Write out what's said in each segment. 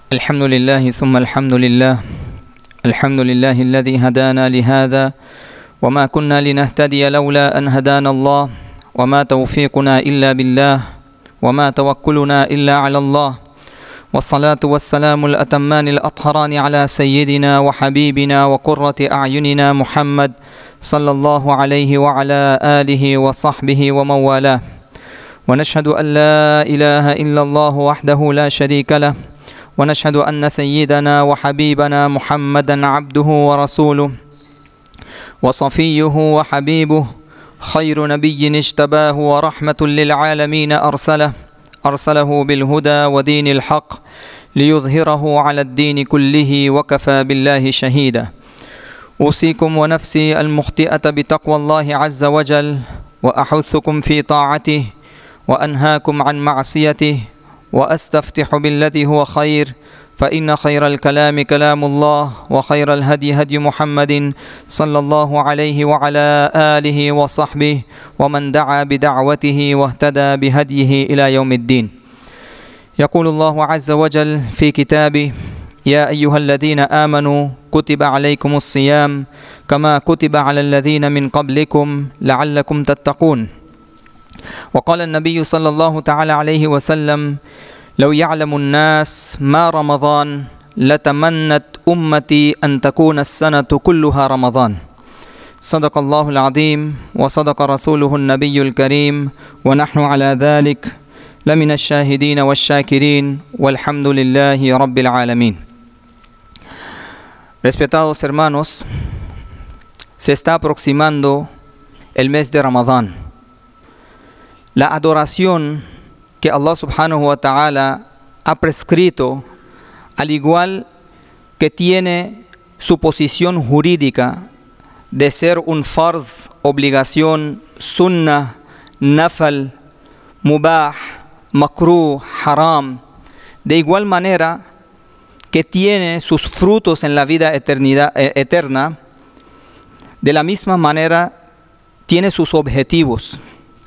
الحمد لله ثم الحمد لله الحمد لله الذي هدانا لهذا وما كنا لنهتدي لولا أن هدانا الله وما توفيقنا إلا بالله وما توكلنا إلا على الله والصلاة والسلام الأتمان الأطهران على سيدنا وحبيبنا وقرة أعيننا محمد صلى الله عليه وعلى آله وصحبه ومن والاه ونشهد أن لا إله إلا الله وحده لا شريك له ونشهد أن سيدنا وحبيبنا محمدا عبده ورسوله وصفيه وحبيبه خير نبي اجتباه ورحمة للعالمين أرسله بالهدى ودين الحق ليظهره على الدين كله وكفى بالله شهيدا أوصيكم ونفسي المخطئة بتقوى الله عز وجل وأحثكم في طاعته وأنهاكم عن معصيته وأستفتح بالذي هو خير فإن خير الكلام كلام الله وخير الهدي هدي محمد صلى الله عليه وعلى آله وصحبه ومن دعا بدعوته واهتدى بهديه إلى يوم الدين. يقول الله عز وجل في كتابه: يا أيها الذين آمنوا كتب عليكم الصيام كما كتب على الذين من قبلكم لعلكم تتقون. وقال النبي صلى الله تعالى عليه وسلم: لو يعلم الناس ما رمضان لتمنت أمتي أن تكون السنة كلها رمضان. صدق الله العظيم وصدق رسوله النبي الكريم ونحن على ذلك لمن الشاهدين والشاكرين والحمد لله رب العالمين. Respetados hermanos, se está aproximando el mes de Ramadán. La adoración que Allah subhanahu wa ta'ala ha prescrito, al igual que tiene su posición jurídica de ser un farz, obligación, sunnah, nafal, mubah, makruh, haram, de igual manera que tiene sus frutos en la vida eterna, de la misma manera tiene sus objetivos.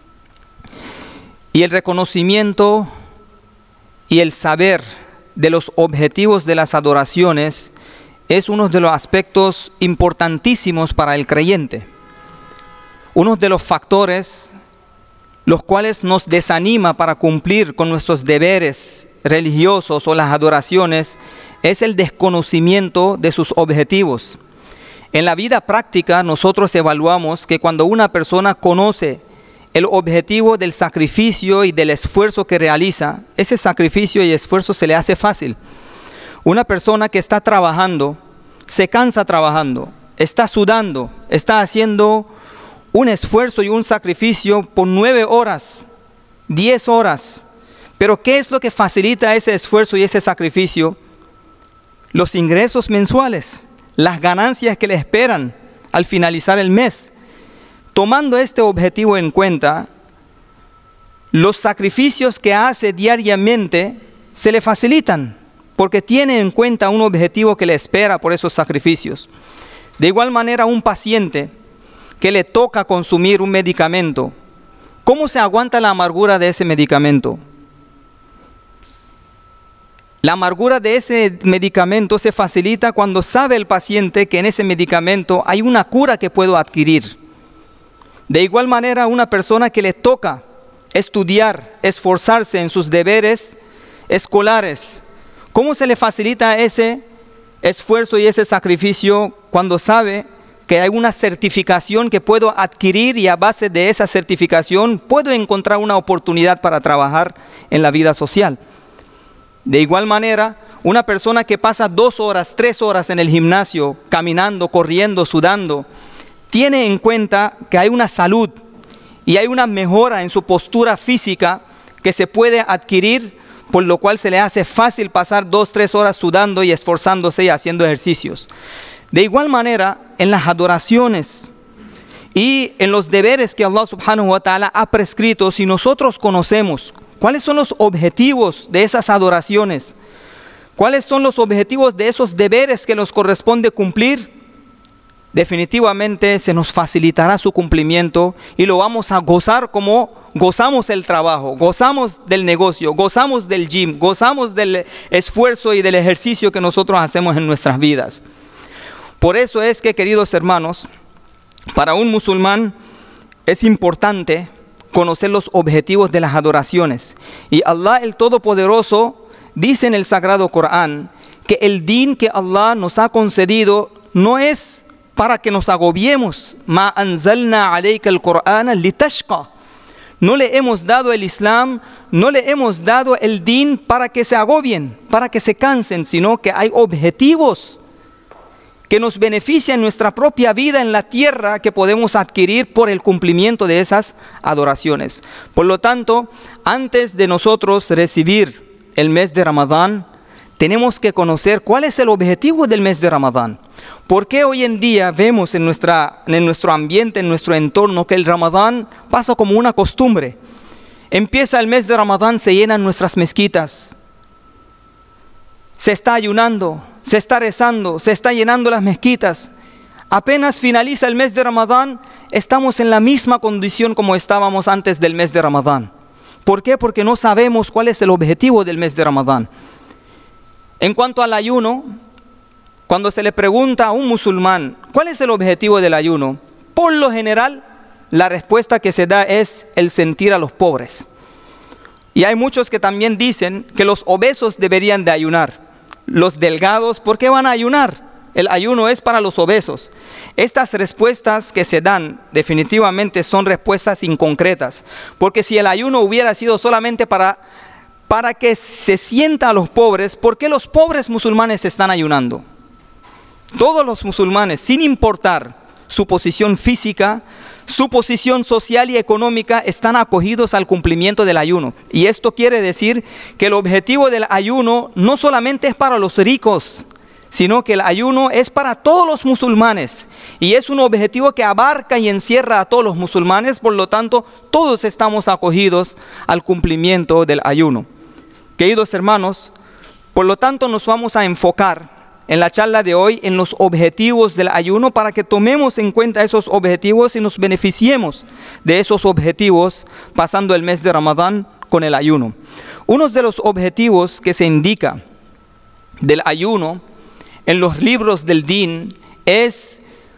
Y el reconocimiento y el saber de los objetivos de las adoraciones es uno de los aspectos importantísimos para el creyente. Uno de los factores los cuales nos desanima para cumplir con nuestros deberes religiosos o las adoraciones es el desconocimiento de sus objetivos. En la vida práctica nosotros evaluamos que cuando una persona conoce el objetivo del sacrificio y del esfuerzo que realiza, ese sacrificio y esfuerzo se le hace fácil. Una persona que está trabajando, se cansa trabajando, está sudando, está haciendo un esfuerzo y un sacrificio por 9 horas, 10 horas. Pero ¿qué es lo que facilita ese esfuerzo y ese sacrificio? Los ingresos mensuales, las ganancias que le esperan al finalizar el mes. Tomando este objetivo en cuenta, los sacrificios que hace diariamente se le facilitan porque tiene en cuenta un objetivo que le espera por esos sacrificios. De igual manera, un paciente que le toca consumir un medicamento, ¿cómo se aguanta la amargura de ese medicamento? La amargura de ese medicamento se facilita cuando sabe el paciente que en ese medicamento hay una cura que puedo adquirir. De igual manera, una persona que le toca estudiar, esforzarse en sus deberes escolares, ¿cómo se le facilita ese esfuerzo y ese sacrificio cuando sabe que hay una certificación que puedo adquirir y a base de esa certificación puedo encontrar una oportunidad para trabajar en la vida social? De igual manera, una persona que pasa 2 horas, 3 horas en el gimnasio, caminando, corriendo, sudando, tiene en cuenta que hay una salud y hay una mejora en su postura física que se puede adquirir, por lo cual se le hace fácil pasar 2-3 horas sudando y esforzándose y haciendo ejercicios. De igual manera, en las adoraciones y en los deberes que Allah subhanahu wa ta'ala ha prescrito, si nosotros conocemos cuáles son los objetivos de esas adoraciones, cuáles son los objetivos de esos deberes que nos corresponde cumplir, definitivamente se nos facilitará su cumplimiento y lo vamos a gozar como gozamos el trabajo, gozamos del negocio, gozamos del gym, gozamos del esfuerzo y del ejercicio que nosotros hacemos en nuestras vidas. Por eso es que, queridos hermanos, para un musulmán es importante conocer los objetivos de las adoraciones. Y Allah el Todopoderoso dice en el Sagrado Corán que el din que Allah nos ha concedido no es para que nos agobiemos. Ma anzalna alayka al-Qur'ana litashqa. No le hemos dado el Islam, no le hemos dado el din para que se agobien, para que se cansen, sino que hay objetivos que nos benefician nuestra propia vida en la tierra que podemos adquirir por el cumplimiento de esas adoraciones. Por lo tanto, antes de nosotros recibir el mes de Ramadán, tenemos que conocer cuál es el objetivo del mes de Ramadán. ¿Por qué hoy en día vemos en nuestro ambiente, en nuestro entorno, que el Ramadán pasa como una costumbre? Empieza el mes de Ramadán, se llenan nuestras mezquitas, se está ayunando, se está rezando, se está llenando las mezquitas. Apenas finaliza el mes de Ramadán, estamos en la misma condición como estábamos antes del mes de Ramadán. ¿Por qué? Porque no sabemos cuál es el objetivo del mes de Ramadán. En cuanto al ayuno, cuando se le pregunta a un musulmán cuál es el objetivo del ayuno, por lo general la respuesta que se da es el sentir a los pobres. Y hay muchos que también dicen que los obesos deberían de ayunar. Los delgados, ¿por qué van a ayunar? El ayuno es para los obesos. Estas respuestas que se dan definitivamente son respuestas inconcretas, porque si el ayuno hubiera sido solamente para que se sienta a los pobres, ¿por qué los pobres musulmanes están ayunando? Todos los musulmanes, sin importar su posición física, su posición social y económica, están acogidos al cumplimiento del ayuno. Y esto quiere decir que el objetivo del ayuno no solamente es para los ricos, sino que el ayuno es para todos los musulmanes. Y es un objetivo que abarca y encierra a todos los musulmanes, por lo tanto, todos estamos acogidos al cumplimiento del ayuno. Queridos hermanos, por lo tanto nos vamos a enfocar en la charla de hoy en los objetivos del ayuno para que tomemos en cuenta esos objetivos y nos beneficiemos de esos objetivos pasando el mes de Ramadán con el ayuno. Uno de los objetivos que se indica del ayuno en los libros del din es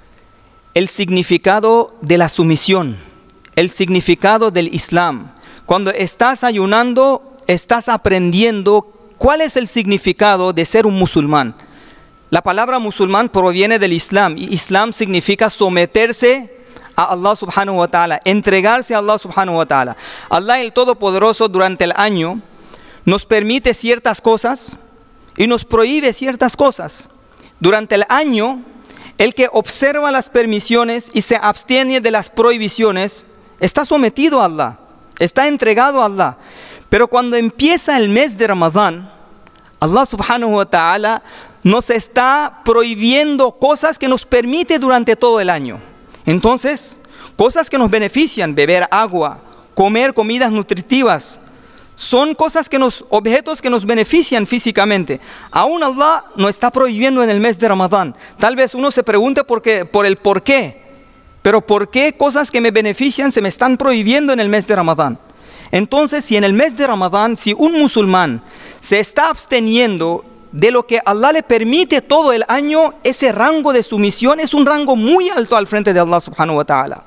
el significado de la sumisión, el significado del Islam. Cuando estás ayunando, estás aprendiendo cuál es el significado de ser un musulmán. La palabra musulmán proviene del Islam, y Islam significa someterse a Allah subhanahu wa ta'ala, entregarse a Allah subhanahu wa ta'ala. Allah el Todopoderoso durante el año nos permite ciertas cosas y nos prohíbe ciertas cosas. Durante el año, el que observa las permisiones y se abstiene de las prohibiciones está sometido a Allah, está entregado a Allah. Pero cuando empieza el mes de Ramadán, Allah subhanahu wa ta'ala nos está prohibiendo cosas que nos permite durante todo el año. Entonces, cosas que nos benefician, beber agua, comer comidas nutritivas, son cosas objetos que nos benefician físicamente. Aún Allah nos está prohibiendo en el mes de Ramadán. Tal vez uno se pregunte por el por qué. Pero ¿por qué cosas que me benefician se me están prohibiendo en el mes de Ramadán? Entonces, si en el mes de Ramadán, si un musulmán se está absteniendo de lo que Allah le permite todo el año, ese rango de sumisión es un rango muy alto al frente de Allah subhanahu wa ta'ala.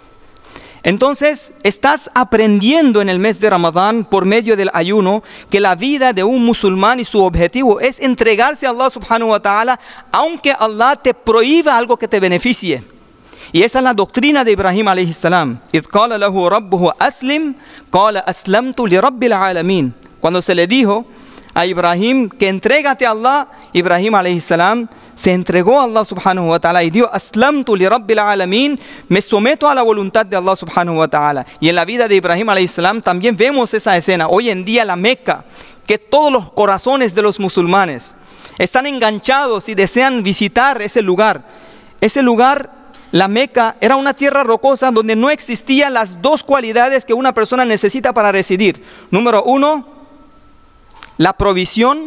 Entonces, estás aprendiendo en el mes de Ramadán, por medio del ayuno, que la vida de un musulmán y su objetivo es entregarse a Allah subhanahu wa ta'ala, aunque Allah te prohíba algo que te beneficie. Y esa es la doctrina de Ibrahim alayhi salam. إِذْ قَالَ لَهُ رَبُّهُ أَسْلِمْ قَالَ أَسْلَمْتُ لِرَبِّ الْعَالَمِينَ. Cuando se le dijo a Ibrahim que entrégate a Allah, Ibrahim alayhi salam se entregó a Allah subhanahu wa ta'ala y dijo: Aslamtu li rabbil alamin, me someto a la voluntad de Allah subhanahu wa ta'ala. Y en la vida de Ibrahim alayhi salam también vemos esa escena. Hoy en día la Meca, que todos los corazones de los musulmanes están enganchados y desean visitar ese lugar. Ese lugar, la Meca, era una tierra rocosa donde no existían las dos cualidades que una persona necesita para residir. Número uno, la provisión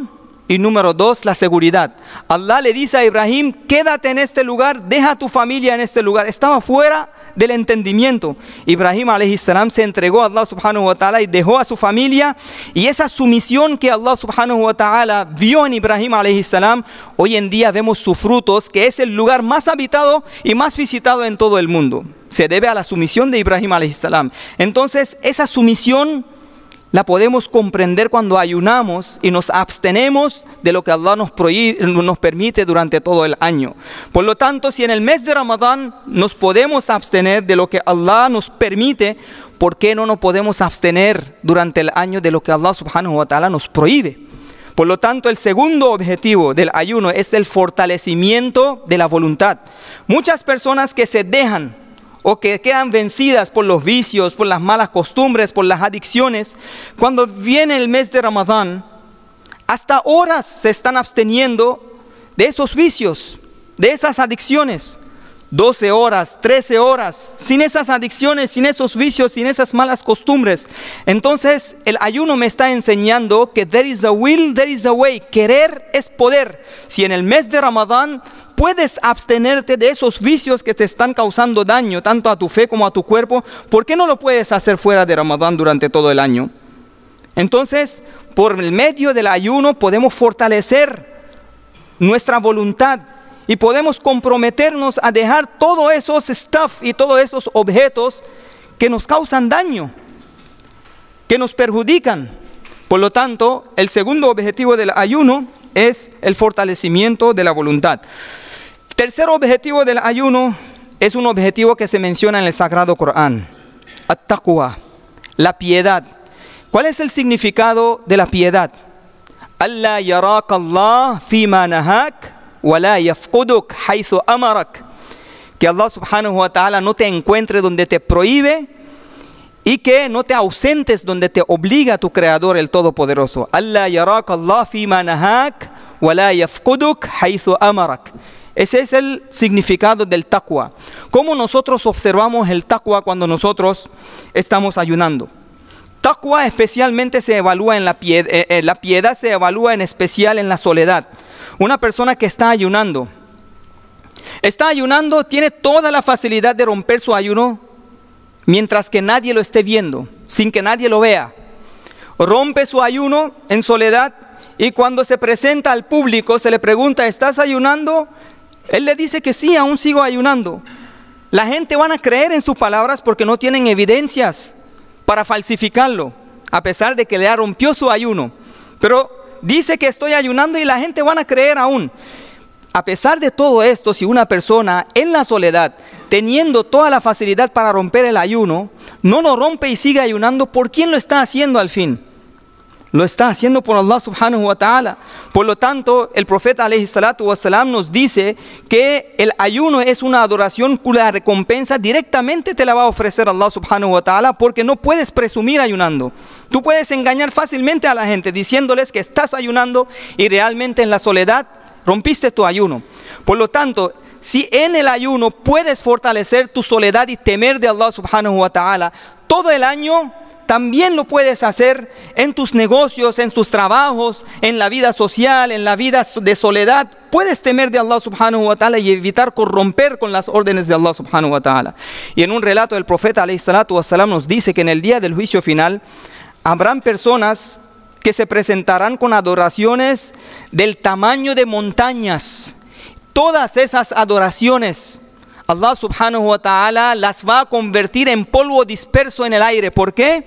Y número 2, la seguridad. Allah le dice a Ibrahim, quédate en este lugar, deja a tu familia en este lugar. Estaba fuera del entendimiento. Ibrahim alayhi salam se entregó a Allah subhanahu wa ta'ala y dejó a su familia. Y esa sumisión que Allah subhanahu wa ta'ala vio en Ibrahim alayhi salam, hoy en día vemos sus frutos, que es el lugar más habitado y más visitado en todo el mundo. Se debe a la sumisión de Ibrahim alayhi salam. Entonces, esa sumisión la podemos comprender cuando ayunamos y nos abstenemos de lo que Allah nos permite durante todo el año. Por lo tanto, si en el mes de Ramadán nos podemos abstener de lo que Allah nos permite, ¿por qué no nos podemos abstener durante el año de lo que Allah subhanahu wa ta'ala nos prohíbe? Por lo tanto, el segundo objetivo del ayuno es el fortalecimiento de la voluntad. Muchas personas que se dejan o que quedan vencidas por los vicios, por las malas costumbres, por las adicciones, cuando viene el mes de Ramadán, hasta horas se están absteniendo de esos vicios, de esas adicciones. 12 horas, 13 horas, sin esas adicciones, sin esos vicios, sin esas malas costumbres. Entonces, el ayuno me está enseñando que there is a will, there is a way. Querer es poder. Si en el mes de Ramadán puedes abstenerte de esos vicios que te están causando daño, tanto a tu fe como a tu cuerpo, ¿por qué no lo puedes hacer fuera de Ramadán durante todo el año? Entonces, por el medio del ayuno podemos fortalecer nuestra voluntad y podemos comprometernos a dejar todos esos stuff y todos esos objetos que nos causan daño, que nos perjudican. Por lo tanto, el segundo objetivo del ayuno es el fortalecimiento de la voluntad. Tercer objetivo del ayuno es un objetivo que se menciona en el Sagrado Corán. At-taqwa, la piedad. ¿Cuál es el significado de la piedad? Allah yaraka Allah fima nahak wala yafquduk haythu amarak. Que Allah subhanahu wa ta'ala no te encuentre donde te prohíbe y que no te ausentes donde te obliga tu Creador, el Todopoderoso. Allah yaraka Allah fima nahak wala yafquduk haythu amarak. Ese es el significado del taqwa. ¿Cómo nosotros observamos el taqwa cuando nosotros estamos ayunando? Taqwa especialmente se evalúa en la piedad se evalúa en especial en la soledad. Una persona que está ayunando, tiene toda la facilidad de romper su ayuno mientras que nadie lo esté viendo, sin que nadie lo vea. Rompe su ayuno en soledad y cuando se presenta al público se le pregunta, ¿estás ayunando? Él le dice que sí, aún sigo ayunando. La gente van a creer en sus palabras porque no tienen evidencias para falsificarlo, a pesar de que le rompió su ayuno. Pero dice que estoy ayunando y la gente van a creer aún. A pesar de todo esto, si una persona en la soledad, teniendo toda la facilidad para romper el ayuno, no lo rompe y sigue ayunando, ¿por quién lo está haciendo al fin? Lo está haciendo por Allah subhanahu wa ta'ala. Por lo tanto, el profeta alayhi salatu wassalam nos dice que el ayuno es una adoración cuya recompensa directamente te la va a ofrecer Allah subhanahu wa ta'ala, porque no puedes presumir ayunando. Tú puedes engañar fácilmente a la gente diciéndoles que estás ayunando y realmente en la soledad rompiste tu ayuno. Por lo tanto, si en el ayuno puedes fortalecer tu soledad y temer de Allah subhanahu wa ta'ala, todo el año también lo puedes hacer en tus negocios, en tus trabajos, en la vida social, en la vida de soledad. Puedes temer de Allah subhanahu wa ta'ala y evitar corromper con las órdenes de Allah subhanahu wa ta'ala. Y en un relato del profeta alayhi salatu wassalam nos dice que en el día del juicio final habrán personas que se presentarán con adoraciones del tamaño de montañas. Todas esas adoraciones Allah subhanahu wa ta'ala las va a convertir en polvo disperso en el aire. ¿Por qué?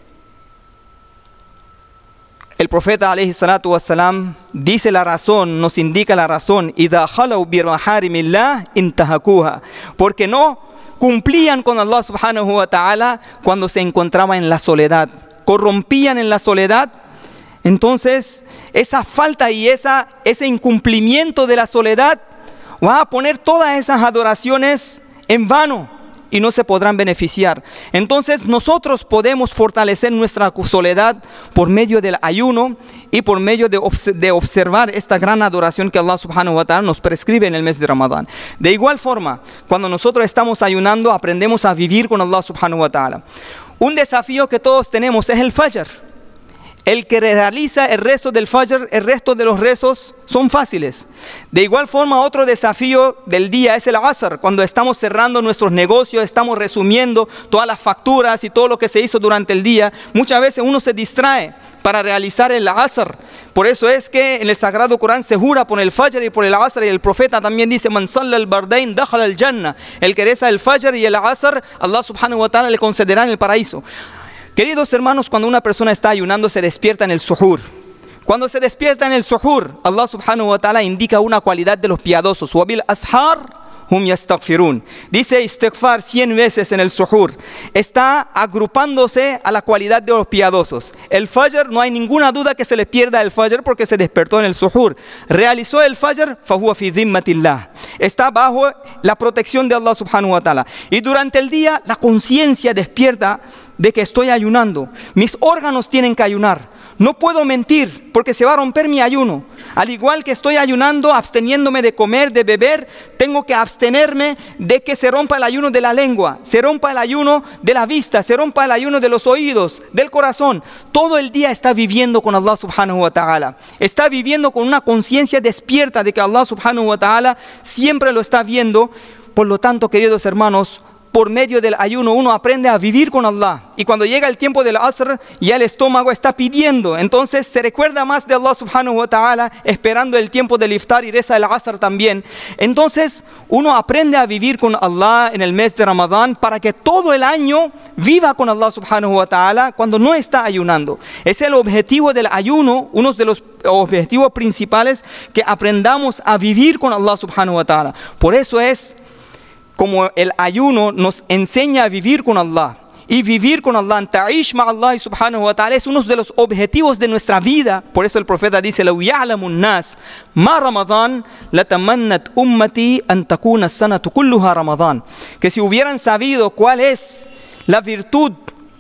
El profeta alayhi salatu wassalam dice la razón, nos indica la razón. Idha khalau bi maharimillah intahakuha. Porque no cumplían con Allah subhanahu wa ta'ala cuando se encontraban en la soledad. Corrompían en la soledad. Entonces, esa falta y ese incumplimiento de la soledad va a poner todas esas adoraciones en vano y no se podrán beneficiar. Entonces nosotros podemos fortalecer nuestra soledad por medio del ayuno y por medio de observar esta gran adoración que Allah subhanahu wa ta'ala nos prescribe en el mes de Ramadán. De igual forma, cuando nosotros estamos ayunando, aprendemos a vivir con Allah subhanahu wa ta'ala. Un desafío que todos tenemos es el Fajr. El que realiza el rezo del Fajr, el resto de los rezos son fáciles. De igual forma, otro desafío del día es el Asr. Cuando estamos cerrando nuestros negocios, estamos resumiendo todas las facturas y todo lo que se hizo durante el día. Muchas veces uno se distrae para realizar el Asr. Por eso es que en el Sagrado Corán se jura por el Fajr y por el Asr, y el profeta también dice: Man salla al-bardain dakhala al-jannah. El que reza el Fajr y el Asr, Allah subhanahu wa ta'ala le concederá en el paraíso. Queridos hermanos, cuando una persona está ayunando, se despierta en el suhur. Cuando se despierta en el suhur, Allah subhanahu wa ta'ala indica una cualidad de los piadosos. Wabil ashar hum yastaghfirun. Dice istighfar 100 veces en el suhur. Está agrupándose a la cualidad de los piadosos. El Fajr, no hay ninguna duda que se le pierda el Fajr porque se despertó en el suhur. Realizó el Fajr, fahuwa fi dhimmatillah. Está bajo la protección de Allah subhanahu wa ta'ala. Y durante el día, la conciencia despierta de que estoy ayunando. Mis órganos tienen que ayunar. No puedo mentir porque se va a romper mi ayuno. Al igual que estoy ayunando, absteniéndome de comer, de beber, tengo que abstenerme de que se rompa el ayuno de la lengua, se rompa el ayuno de la vista, se rompa el ayuno de los oídos, del corazón. Todo el día está viviendo con Allah subhanahu wa ta'ala. Está viviendo con una conciencia despierta de que Allah subhanahu wa ta'ala siempre lo está viendo. Por lo tanto, queridos hermanos, por medio del ayuno uno aprende a vivir con Allah. Y cuando llega el tiempo del Asr, ya el estómago está pidiendo. Entonces se recuerda más de Allah subhanahu wa ta'ala, esperando el tiempo del iftar, y reza el Asr también. Entonces uno aprende a vivir con Allah en el mes de Ramadán para que todo el año viva con Allah subhanahu wa ta'ala cuando no está ayunando. Es el objetivo del ayuno, uno de los objetivos principales, que aprendamos a vivir con Allah subhanahu wa ta'ala. Por eso es como el ayuno nos enseña a vivir con Allah. Y vivir con Allah, ta'ish ma'Allah subhanahu wa ta'ala, es uno de los objetivos de nuestra vida. Por eso el profeta dice: "Law ya'lamu an-nas ma Ramadan, latamannat ummati an takuna as-sanatu kulluha Ramadan." Que si hubieran sabido cuál es la virtud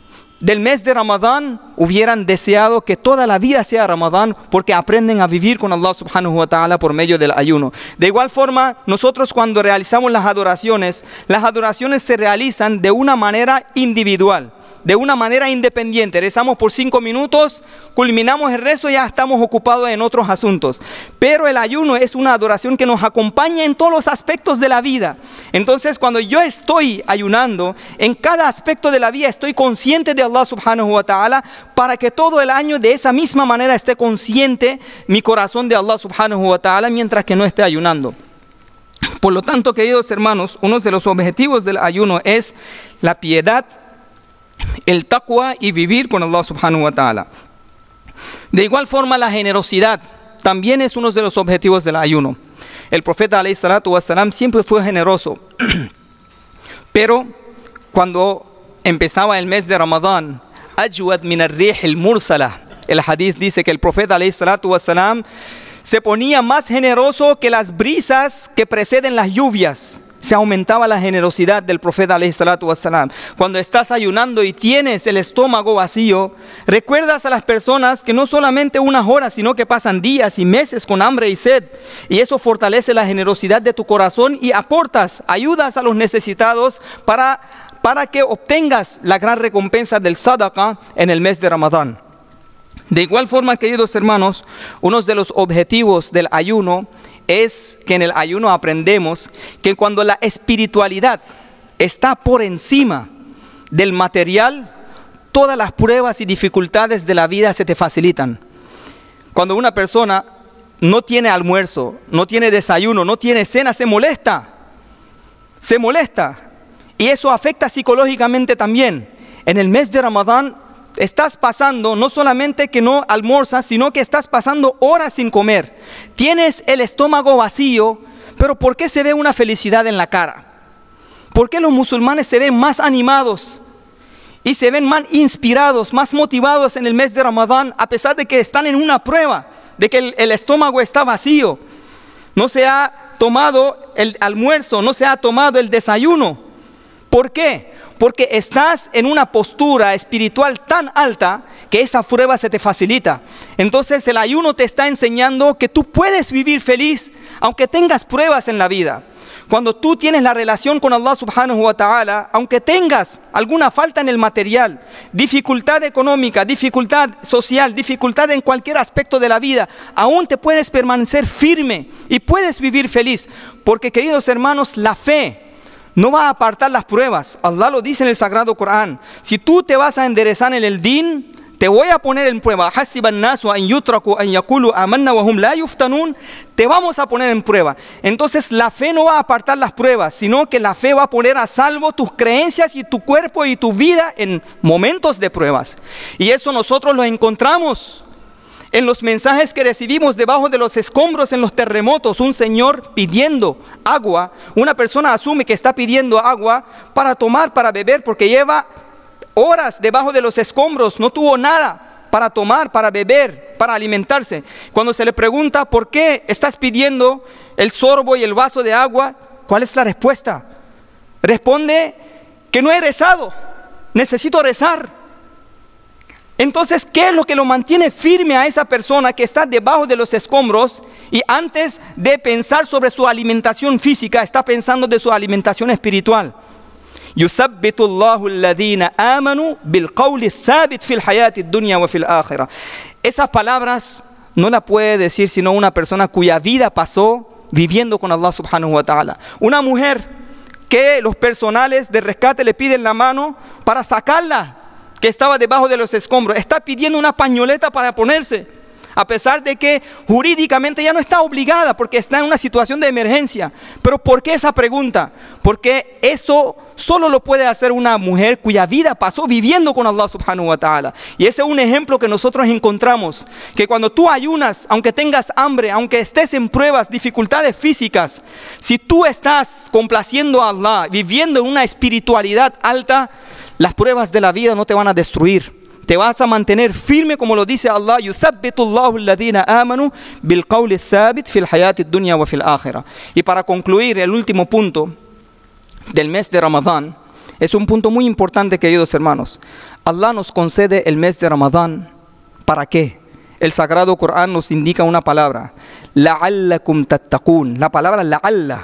del mes de Ramadán, hubieran deseado que toda la vida sea Ramadán, porque aprenden a vivir con Allah subhanahu wa ta'ala por medio del ayuno. De igual forma, nosotros cuando realizamos las adoraciones se realizan de una manera individual, de una manera independiente. Rezamos por 5 minutos, culminamos el rezo y ya estamos ocupados en otros asuntos. Pero el ayuno es una adoración que nos acompaña en todos los aspectos de la vida. Entonces, cuando yo estoy ayunando, en cada aspecto de la vida estoy consciente de Allah subhanahu wa ta'ala, para que todo el año de esa misma manera esté consciente mi corazón de Allah subhanahu wa ta'ala mientras que no esté ayunando. Por lo tanto, queridos hermanos, uno de los objetivos del ayuno es la piedad, el taqwa y vivir con Allah subhanahu wa ta'ala. De igual forma, la generosidad también es uno de los objetivos del ayuno. El profeta alayhi salatu wassalam siempre fue generoso. Pero cuando empezaba el mes de Ramadán, ajwad min ar-rih al-mursala, el hadith dice que el profeta alayhi salatu wassalam se ponía más generoso que las brisas que preceden las lluvias. Se aumentaba la generosidad del profeta alayhi salatu wassalam. Cuando estás ayunando y tienes el estómago vacío, recuerdas a las personas que no solamente unas horas, sino que pasan días y meses con hambre y sed. Y eso fortalece la generosidad de tu corazón y aportas, ayudas a los necesitados para que obtengas la gran recompensa del sadaqa en el mes de Ramadán. De igual forma, queridos hermanos, uno de los objetivos del ayuno es que en el ayuno aprendemos que cuando la espiritualidad está por encima del material, todas las pruebas y dificultades de la vida se te facilitan. Cuando una persona no tiene almuerzo, no tiene desayuno, no tiene cena, se molesta. Se molesta. Y eso afecta psicológicamente también. En el mes de Ramadán estás pasando, no solamente que no almorzas, sino que estás pasando horas sin comer. Tienes el estómago vacío, pero ¿por qué se ve una felicidad en la cara? ¿Por qué los musulmanes se ven más animados y se ven más inspirados, más motivados en el mes de Ramadán, a pesar de que están en una prueba, de que el estómago está vacío? No se ha tomado el almuerzo, no se ha tomado el desayuno. ¿Por qué? Porque estás en una postura espiritual tan alta que esa prueba se te facilita. Entonces el ayuno te está enseñando que tú puedes vivir feliz aunque tengas pruebas en la vida. Cuando tú tienes la relación con Allah subhanahu wa ta'ala, aunque tengas alguna falta en el material, dificultad económica, dificultad social, dificultad en cualquier aspecto de la vida, aún te puedes permanecer firme y puedes vivir feliz. Porque, queridos hermanos, la fe no va a apartar las pruebas. Allah lo dice en el Sagrado Corán. Si tú te vas a enderezar en el din, te voy a poner en prueba. Te vamos a poner en prueba. Entonces la fe no va a apartar las pruebas, sino que la fe va a poner a salvo tus creencias y tu cuerpo y tu vida en momentos de pruebas. Y eso nosotros lo encontramos en los mensajes que recibimos debajo de los escombros en los terremotos. Un señor pidiendo agua. Una persona asume que está pidiendo agua para tomar, para beber, porque lleva horas debajo de los escombros, no tuvo nada para tomar, para beber, para alimentarse. Cuando se le pregunta por qué estás pidiendo el sorbo y el vaso de agua, ¿cuál es la respuesta? Responde que no he rezado, necesito rezar. Entonces, ¿qué es lo que lo mantiene firme a esa persona que está debajo de los escombros y antes de pensar sobre su alimentación física, está pensando de su alimentación espiritual? يثبت الله الذين آمنوا بالقول الثابت في الحياة الدنيا وفي الآخرة. Esas palabras no las puede decir sino una persona cuya vida pasó viviendo con Allah subhanahu wa ta'ala. Una mujer que los personales de rescate le piden la mano para sacarla, que estaba debajo de los escombros. Está pidiendo una pañoleta para ponerse, a pesar de que jurídicamente ya no está obligada porque está en una situación de emergencia. Pero ¿por qué esa pregunta? Porque eso solo lo puede hacer una mujer cuya vida pasó viviendo con Allah subhanahu wa ta'ala. Y ese es un ejemplo que nosotros encontramos, que cuando tú ayunas, aunque tengas hambre, aunque estés en pruebas, dificultades físicas, si tú estás complaciendo a Allah, viviendo en una espiritualidad alta, las pruebas de la vida no te van a destruir. Te vas a mantener firme, como lo dice Allah, يُثَبِّتُ اللَّهُ الَّذِينَ آمَنُوا بِالْقَوْلِ الثَّابِتِ فِي الْحَيَاةِ الدُّنْيَا وَفِي الْآخِرَةِ. Y para concluir, el último punto del mes de Ramadán, es un punto muy importante, queridos hermanos. Allah nos concede el mes de Ramadán, ¿para qué? El Sagrado Corán nos indica una palabra, لَعَلَّكُمْ تَتَّقُونَ. La palabra لَعَلَّ,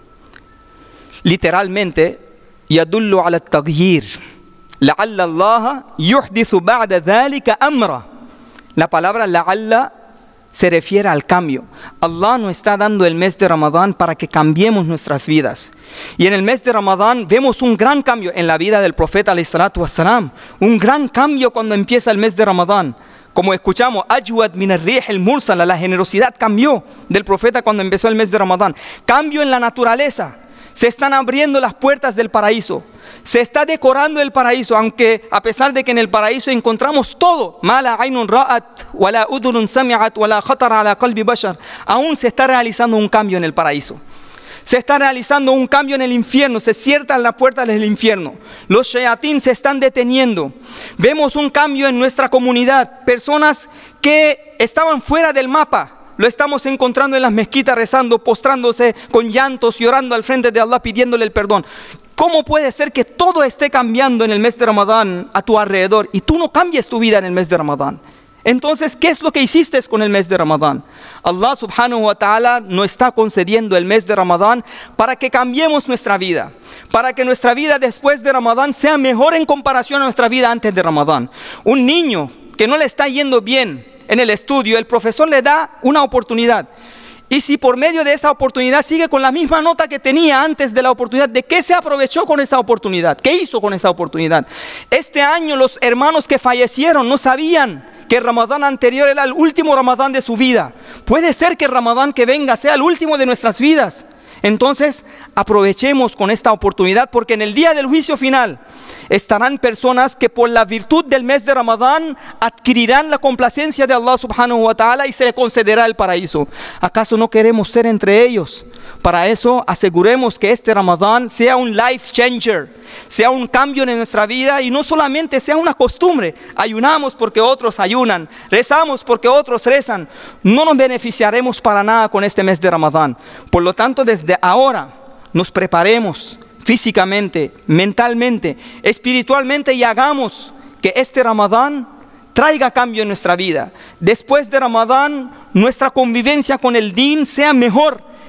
literalmente, يَدُلُّ عَلَى التَّغْيِيرِ. لعل الله يحدث بعد ذلك أمرا. La palabra la'alla se refiere al cambio. Allah nos está dando el mes de Ramadán para que cambiemos nuestras vidas. Y en el mes de Ramadán vemos un gran cambio en la vida del profeta alayhi salatu wassalam. Un gran cambio cuando empieza el mes de Ramadán. Como escuchamos, ajwad min ar-rih al-mursala, la generosidad cambió del profeta cuando empezó el mes de Ramadán. Cambio en la naturaleza. Se están abriendo las puertas del paraíso. Se está decorando el paraíso, aunque a pesar de que en el paraíso encontramos todo, mala aynun ra'at, wala udunun sami'at, wala khatara ala qalbi bashar, aún se está realizando un cambio en el paraíso. Se está realizando un cambio en el infierno, se cierran las puertas del infierno. Los shayatín se están deteniendo. Vemos un cambio en nuestra comunidad. Personas que estaban fuera del mapa, lo estamos encontrando en las mezquitas rezando, postrándose con llantos, llorando al frente de Allah, pidiéndole el perdón. ¿Cómo puede ser que todo esté cambiando en el mes de Ramadán a tu alrededor y tú no cambies tu vida en el mes de Ramadán? Entonces, ¿qué es lo que hiciste con el mes de Ramadán? Allah subhanahu wa ta'ala nos está concediendo el mes de Ramadán para que cambiemos nuestra vida, para que nuestra vida después de Ramadán sea mejor en comparación a nuestra vida antes de Ramadán. Un niño que no le está yendo bien en el estudio, el profesor le da una oportunidad. Y si por medio de esa oportunidad sigue con la misma nota que tenía antes de la oportunidad, ¿de qué se aprovechó con esa oportunidad? ¿Qué hizo con esa oportunidad? Este año los hermanos que fallecieron no sabían que el Ramadán anterior era el último Ramadán de su vida. Puede ser que el Ramadán que venga sea el último de nuestras vidas. Entonces aprovechemos con esta oportunidad, porque en el día del juicio final estarán personas que por la virtud del mes de Ramadán adquirirán la complacencia de Allah subhanahu wa ta'ala y se le concederá el paraíso. ¿Acaso no queremos ser entre ellos? Para eso aseguremos que este Ramadán sea un life changer, sea un cambio en nuestra vida y no solamente sea una costumbre. Ayunamos porque otros ayunan, rezamos porque otros rezan. No nos beneficiaremos para nada con este mes de Ramadán. Por lo tanto, desde ahora nos preparemos físicamente, mentalmente, espiritualmente y hagamos que este Ramadán traiga cambio en nuestra vida. Después de Ramadán, nuestra convivencia con el din sea mejor.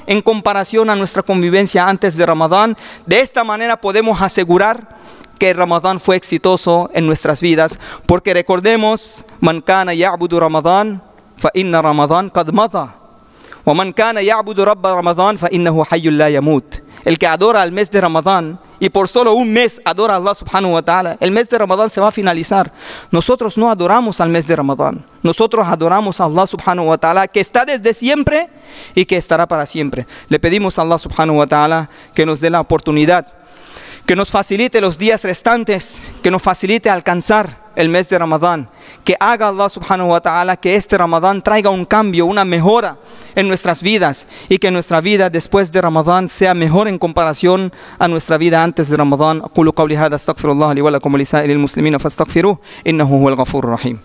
en comparación a nuestra convivencia antes de Ramadán. De esta manera podemos asegurar que Ramadán fue exitoso en nuestras vidas, porque recordemos, man kana ya'budu Ramadán fa inna Ramadán qad madha, wa man kana ya'budu Rabba Ramadán fa innahu hayyun la yamut. El que adora al mes de Ramadán y por solo un mes adora a Allah subhanahu wa ta'ala, el mes de Ramadán se va a finalizar. Nosotros no adoramos al mes de Ramadán, nosotros adoramos a Allah subhanahu wa ta'ala, que está desde siempre y que estará para siempre. Le pedimos a Allah subhanahu wa ta'ala que nos dé la oportunidad, que nos facilite los días restantes, que nos facilite alcanzar el mes de Ramadán, que haga Allah subhanahu wa ta'ala que este Ramadán traiga un cambio, una mejora en nuestras vidas, y que nuestra vida después de Ramadán sea mejor en comparación a nuestra vida antes de Ramadán. أقول قولي هذا استغفر الله لي ولكم ولسائر المسلمين فاستغفروه إنه هو الغفور الرحيم.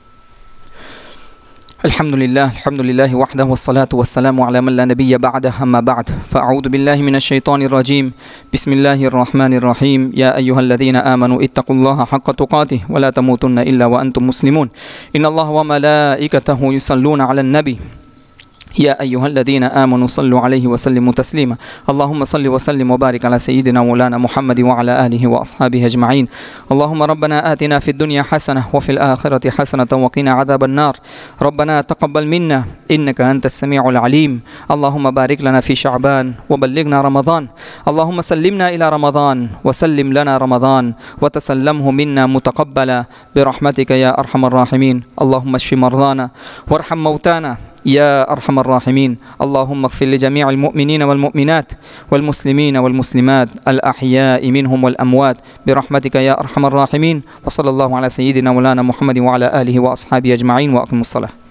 الحمد لله وحده والصلاة والسلام على من لا نبي بعده. أما بعد فأعوذ بالله من الشيطان الرجيم. بسم الله الرحمن الرحيم. يا أيها الذين آمنوا اتقوا الله حق تقاته ولا تموتن إلا وأنتم مسلمون. إن الله وملائكته يصلون على النبي يا أيها الذين آمنوا صلوا عليه وسلموا تسليما. اللهم صل وسلم وبارك على سيدنا مولانا محمد وعلى آله وأصحابه أجمعين. اللهم ربنا آتنا في الدنيا حسنة وفي الآخرة حسنة وقنا عذاب النار. ربنا تقبل منا إنك أنت السميع العليم. اللهم بارك لنا في شعبان وبلغنا رمضان. اللهم سلمنا إلى رمضان وسلم لنا رمضان وتسلمه منا متقبلا برحمتك يا أرحم الراحمين. اللهم اشف مرضانا وارحم موتانا يا أرحم الراحمين. اللهم اغفر لجميع المؤمنين والمؤمنات والمسلمين والمسلمات الأحياء منهم والأموات برحمتك يا أرحم الراحمين. وصلى الله على سيدنا مولانا محمد وعلى آله وأصحابه أجمعين. وأقم الصلاة.